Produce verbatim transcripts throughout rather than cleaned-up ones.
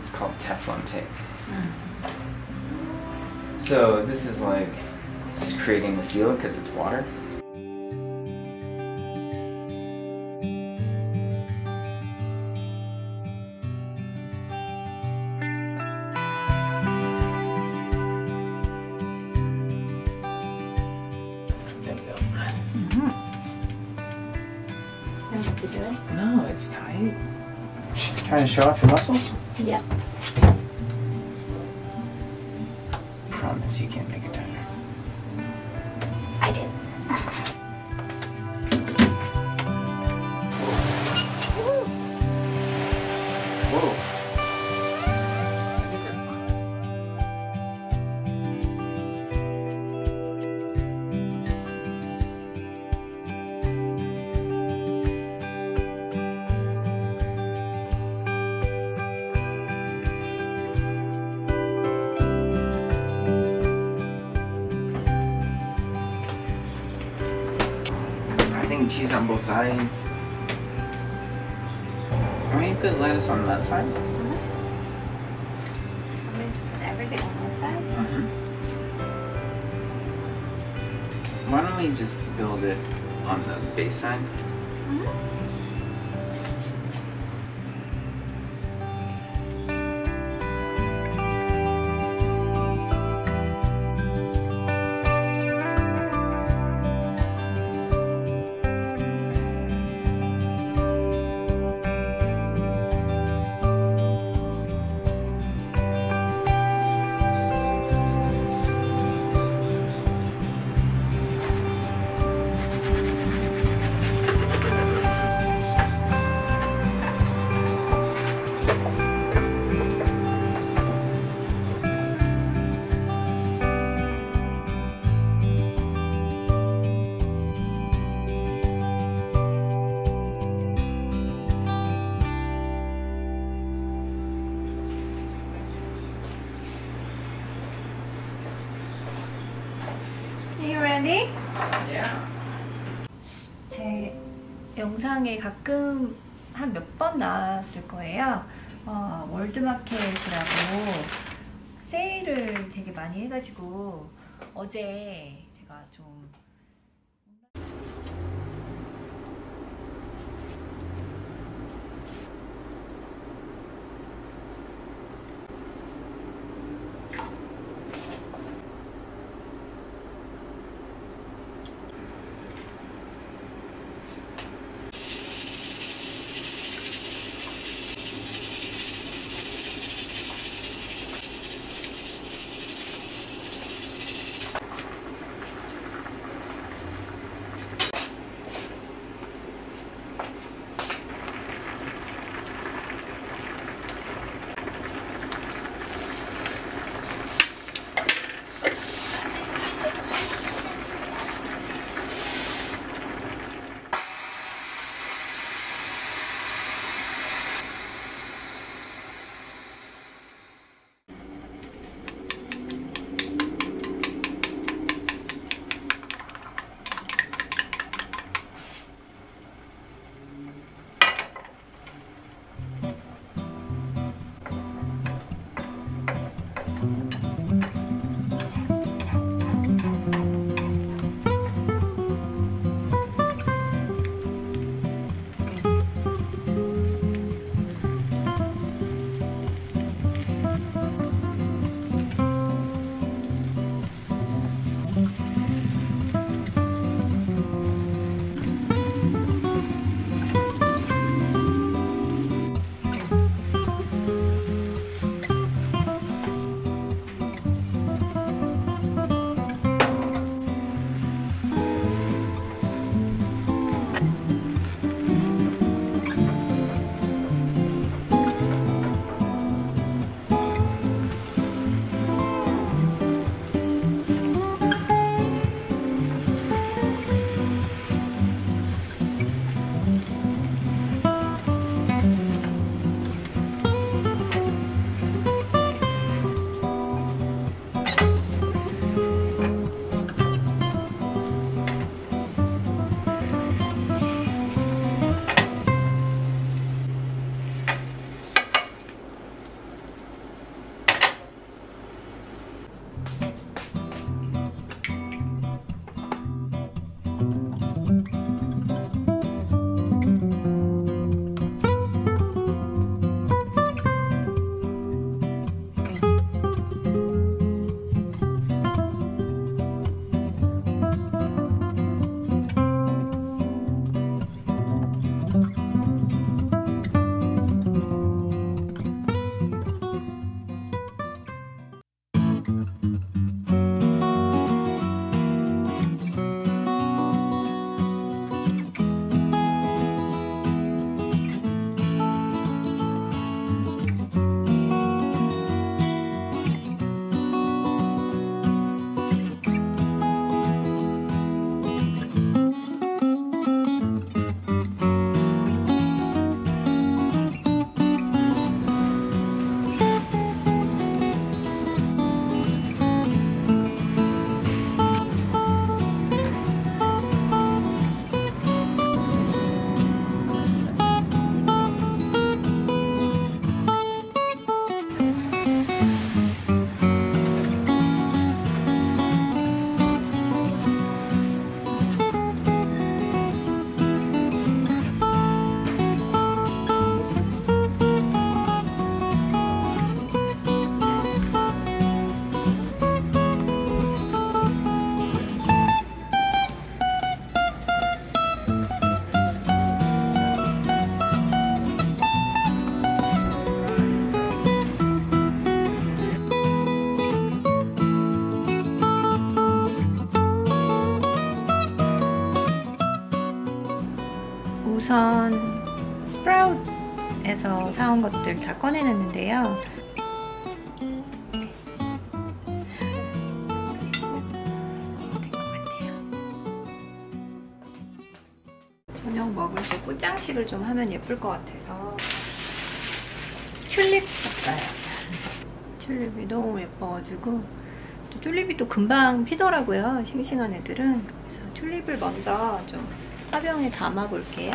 it's called Teflon tape. Mm. So this is like just creating the seal because it's water. There we go. Mm-hmm. And what to do it? No, it's tight. Trying to show off your muscles? Yeah. Promise you can't make it tighter. I did. Whoa. I think cheese on both sides. Why don't you put lettuce on that side? Mm-hmm. I'm going to put everything on one side. Mm-hmm. Why don't we just build it on the base side? Mm-hmm. Are you ready? Yeah. 제 영상에 가끔 한 몇 번 나왔을 거예요. 어, 월드마켓이라고 세일을 되게 많이 해가지고 어제 제가 좀 스프라웃에서 사온 것들 다 꺼내놨는데요. 저녁 먹을 때 꽃장식을 좀 하면 예쁠 것 같아서 튤립 샀어요. 튤립이 너무 예뻐가지고, 또 튤립이 또 금방 피더라고요, 싱싱한 애들은. 그래서 튤립을 먼저 좀 화병에 담아 볼게요.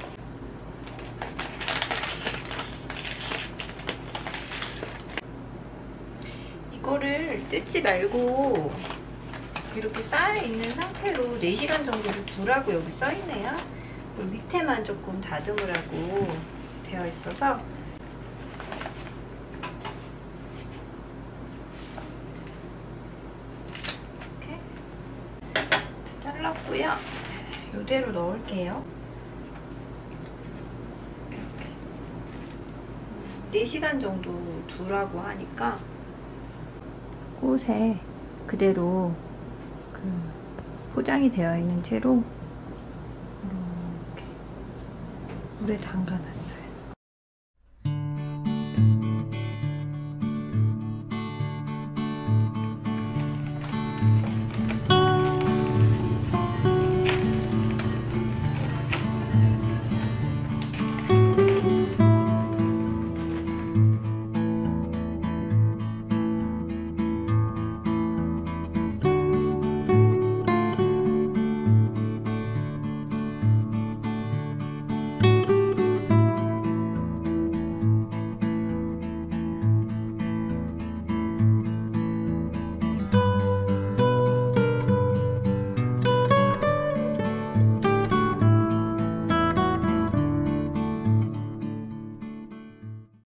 이거를 뜯지 말고 이렇게 쌓여있는 상태로 네 시간 정도를 두라고 여기 써있네요. 그리고 밑에만 조금 다듬으라고 되어 있어서 이렇게 잘랐고요. 이대로 넣을게요. 이렇게 네 시간 정도 두라고 하니까 꽃에 그대로 그 포장이 되어 있는 채로 이렇게 물에 담가놨어요.